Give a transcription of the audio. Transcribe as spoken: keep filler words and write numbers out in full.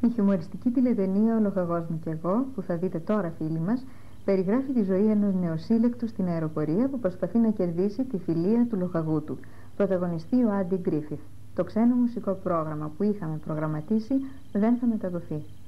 Η χιουμοριστική τηλεταινία «Ο λοχαγός μου κι εγώ», που θα δείτε τώρα φίλοι μας, περιγράφει τη ζωή ενός νεοσύλλεκτου στην αεροπορία που προσπαθεί να κερδίσει τη φιλία του λοχαγού του. Πρωταγωνιστεί ο Άντι Γκρίφιθ. Το ξένο μουσικό πρόγραμμα που είχαμε προγραμματίσει δεν θα μεταδοθεί.